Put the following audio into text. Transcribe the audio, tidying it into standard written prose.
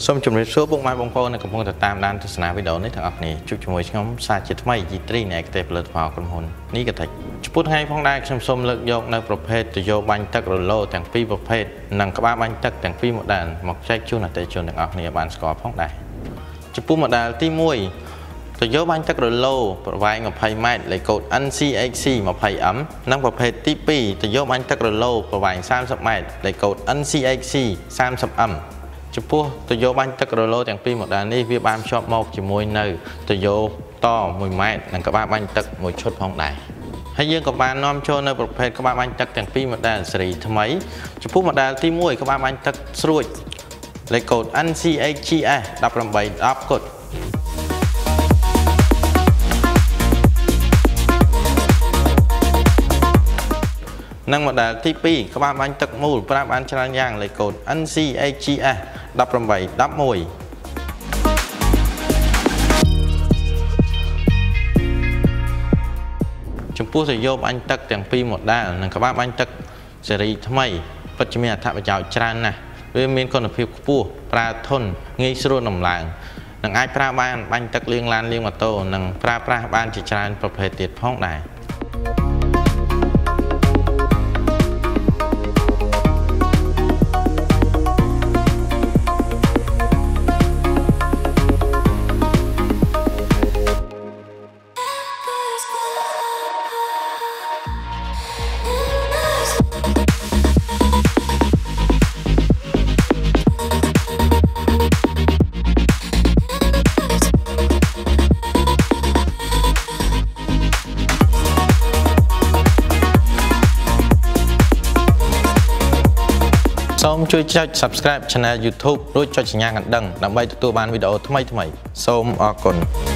សូមជម្រាបសួរពុកម៉ែបងប្អូនដែលកំពុងតាមដានទស្សនាវីដេអូនេះទាំងអស់គ្នាជួបជាមួយខ្ញុំសាជាថ្មីជីត្រីនៃឯកទេសផលិតផលក្រុមហ៊ុននេះក៏ថាចំពោះថ្ងៃផងដែរខ្ញុំសូមលើកយកនៅប្រភេទទយោបាញ់ទឹករឡូទាំងពីរប្រភេទនិងក្បាលបាញ់ទឹកទាំងពីរ model មកចែកជូនអតិថិជនទាំងអស់គ្នាបានស្គាល់ផងដែរចំពោះ model ទី1ទយោបាញ់ទឹករឡូប្រវែង 20m លេខកូដ NCHC 20M និងប្រភេទទី2ទយោបាញ់ទឹករឡូប្រវែង 30m លេខកូដ NCHC 30M ចំពោះទយោបាញ់ទឹករឡូទាំងពីរ model នេះវាបានភ្ជាប់មកជាមួយនៅទយោត 1m និងក្បាលបាញ់ទឹកមួយឈុតផងដែរហើយយើងក៏បាននាំចូលនៅប្រភេទក្បាលបាញ់ទឹកទាំងពីរ model ស៊េរីថ្មីចំពោះ model ទី1ក្បាលបាញ់ទឹកស្រួចលេខកូដ NCHGS 1810គុតនិង model ទី2ក្បាលបាញ់ទឹកមូលប្រើបានច្រើនយ៉ាងលេខកូដ NCHGS 1811ចំពោះទយោបាញ់ទឹកទាំងពីរ model និងក្បាលបាញ់ទឹកស៊េរីថ្មីពិតជាមានអត្ថប្រយោជន៍ច្រើនណាស់វាមានគុណភាពខ្ពស់ប្រើធន់ងាយស្រួលដំឡើងនិងអាចប្រើបានបាញ់ទឹកលាងឡានលាងម៉ូតូនិងប្រើប្រាស់បានជាច្រើនប្រភេទទៀតផងដែរសូមជួយចុច Subscribe Channel YouTube រួចចុចសញ្ញាកណ្ដឹងដើម្បីទទួលបានវីដេអូថ្មីៗសូមអរគុណ